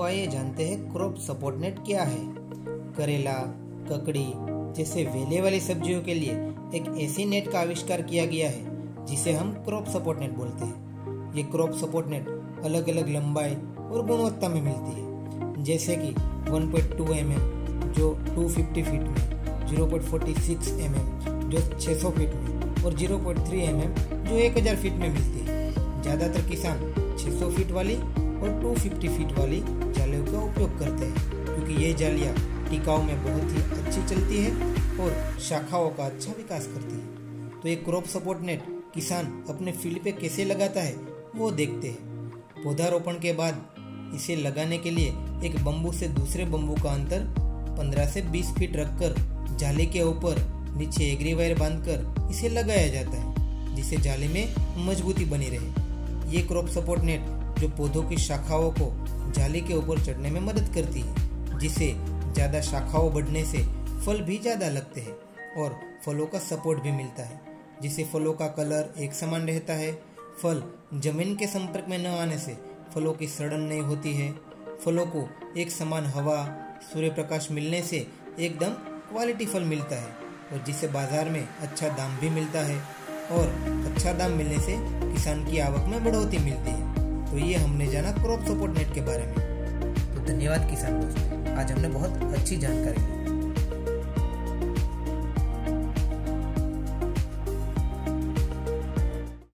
आइए जानते हैं क्रॉप सपोर्ट नेट क्या है। करेला, ककड़ी जैसे वेले वाली सब्जियों के लिए एक ऐसी नेट का आविष्कार किया गया है जिसे हम क्रॉप सपोर्ट नेट बोलते हैं। ये क्रॉप सपोर्ट नेट अलग अलग लंबाई और गुणवत्ता में मिलती है, जैसे कि 1.2 mm जो 250 फीट में, 0.46 mm जो 600 फीट में और 0.3 mm जो 1000 फीट में मिलती है। ज़्यादातर किसान 600 फीट वाली और 250 फीट वाली जालियों का उपयोग करते हैं, क्योंकि ये जालियाँ टिकाऊ में बहुत ही अच्छी चलती है और शाखाओं का अच्छा विकास करती है। तो ये क्रॉप सपोर्ट नेट किसान अपने फील्ड पे कैसे लगाता है वो देखते हैं। पौधारोपण के बाद इसे लगाने के लिए एक बम्बू से दूसरे बम्बू का अंतर 15 से 20 फीट रखकर जाली के ऊपर नीचे एग्री वायर बांधकर इसे लगाया जाता है, जिससे जाली में मजबूती बनी रहे। ये क्रॉप सपोर्ट नेट जो पौधों की शाखाओं को जाली के ऊपर चढ़ने में मदद करती है, जिससे ज़्यादा शाखाओं बढ़ने से फल भी ज़्यादा लगते हैं और फलों का सपोर्ट भी मिलता है, जिससे फलों का कलर एक समान रहता है। फल जमीन के संपर्क में न आने से फलों की सड़न नहीं होती है। फलों को एक समान हवा, सूर्य प्रकाश मिलने से एकदम क्वालिटी फल मिलता है और जिससे बाजार में अच्छा दाम भी मिलता है और अच्छा दाम मिलने से किसान की आवक में बढ़ोतरी मिलती है। तो ये हमने जाना क्रॉप सपोर्ट नेट के बारे में। तो धन्यवाद किसान दोस्त, आज हमने बहुत अच्छी जानकारी ली।